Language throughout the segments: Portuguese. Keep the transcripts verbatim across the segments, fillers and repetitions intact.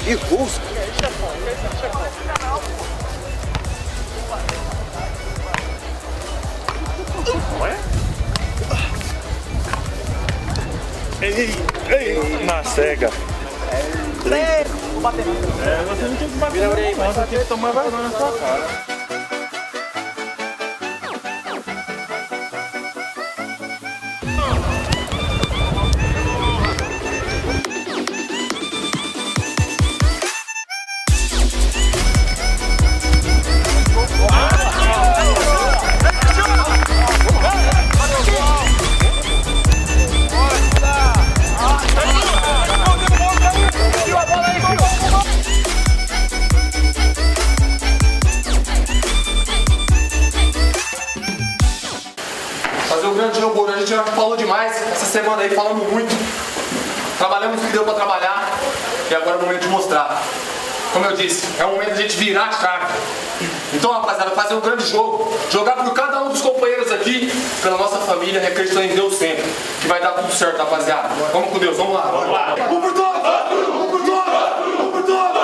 nervoso. Ei, ei, na cega. É, vou bater. É, você não tem que bater, não, você tem que tomar vergonha na sua cara. Fazer o grande jogo hoje, a gente já falou demais, essa semana aí falamos muito. Trabalhamos o que deu pra trabalhar e agora é o momento de mostrar. Como eu disse, é o momento de a gente virar a chave. Então, rapaziada, fazer um grande jogo, jogar por cada um dos companheiros aqui, pela nossa família, acreditando em Deus sempre. Que vai dar tudo certo, rapaziada. Vamos com Deus, vamos lá. Vamos lá. Um por todos! Um por todos! Um por todos!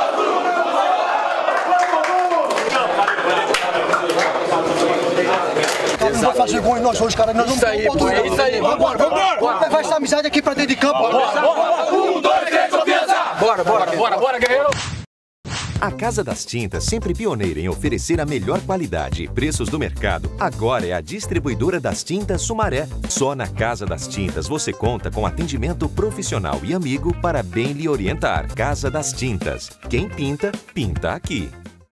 Não vai fazer gol em nós hoje, cara. Nós vamos isso aí, pô, é isso aí. Vambora, vambora. Vamos levar essa amizade aqui pra dentro de campo. Bora, bora. Um, dois, três, confiança! Bora, bora, bora, bora, guerreiro! A Casa das Tintas, sempre pioneira em oferecer a melhor qualidade e preços do mercado, agora é a distribuidora das tintas Sumaré. Só na Casa das Tintas você conta com atendimento profissional e amigo para bem lhe orientar. Casa das Tintas. Quem pinta, pinta aqui.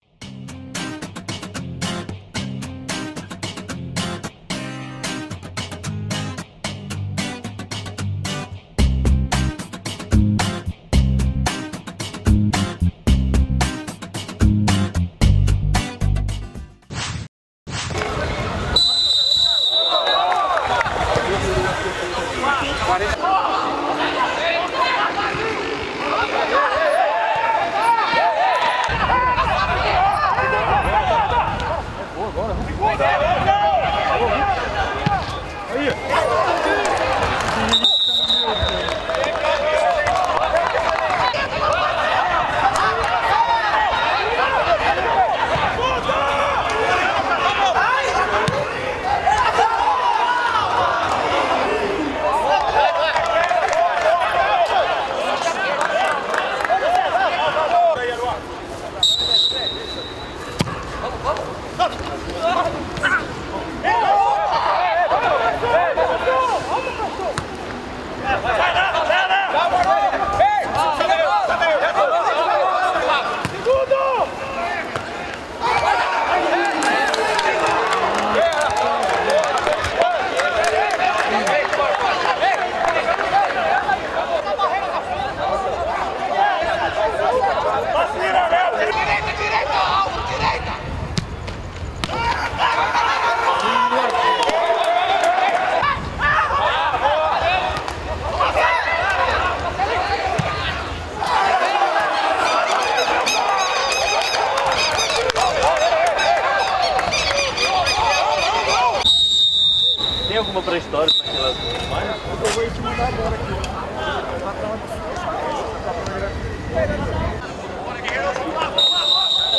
Tem alguma pré-história naquelas malhas? Eu vou te mandar agora aqui. Bora, guerreiro, vamos lá, vamos lá!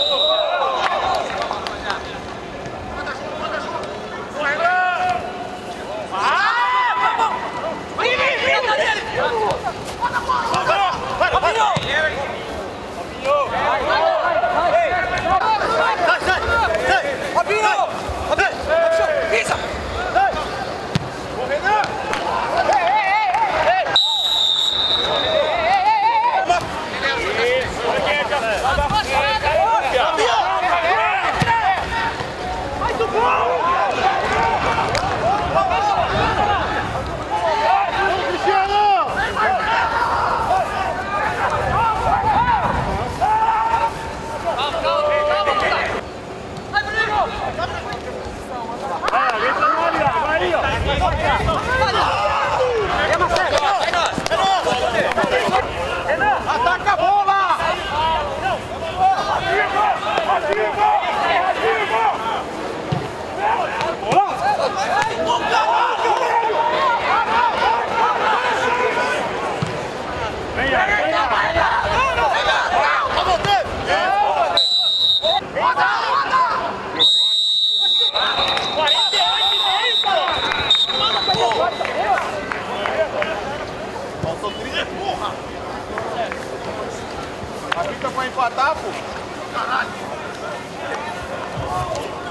Manda junto, manda junto! Corre, Renan! Ah, vamos! Vai, vem, vem, vem dele! Bota a bola! Vai, vai, vai! Fabinho! Vai, vai, vai! Sai, sai! Sai! Fabinho! Fabinho! Pisa! Ataca a bola! Vem, vem, vem! A fita vai empatar, pô. Caralho.